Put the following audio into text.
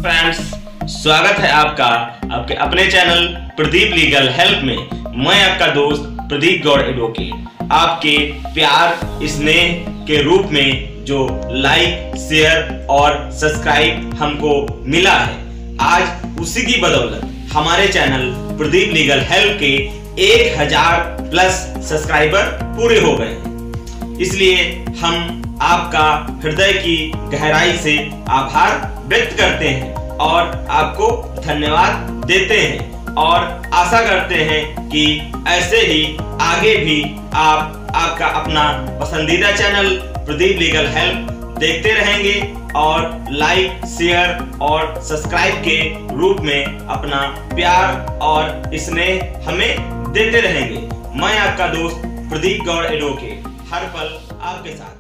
Friends, स्वागत है आपका आपके अपने चैनल प्रदीप लीगल हेल्प में। मैं आपका दोस्त प्रदीप गौड़ एडवोकेट आपके प्यार स्नेह के रूप में जो लाइक शेयर और सब्सक्राइब हमको मिला है, आज उसी की बदौलत हमारे चैनल प्रदीप लीगल हेल्प के 1000 प्लस सब्सक्राइबर पूरे हो गए हैं। इसलिए हम आपका हृदय की गहराई से आभार व्यक्त करते हैं और आपको धन्यवाद देते हैं और आशा करते हैं कि ऐसे ही आगे भी आप आपका अपना पसंदीदा चैनल प्रदीप लीगल हेल्प देखते रहेंगे और लाइक शेयर और सब्सक्राइब के रूप में अपना प्यार और स्नेह हमें देते रहेंगे। मैं आपका दोस्त प्रदीप गौड़ एडवोकेट हर पल आपके साथ।